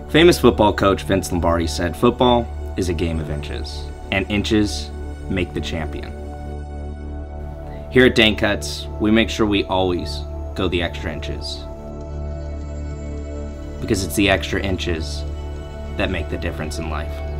Famous football coach Vince Lombardi said, "Football is a game of inches, and inches make the champion." Here at Dane Cuts, we make sure we always go the extra inches, because it's the extra inches that make the difference in life.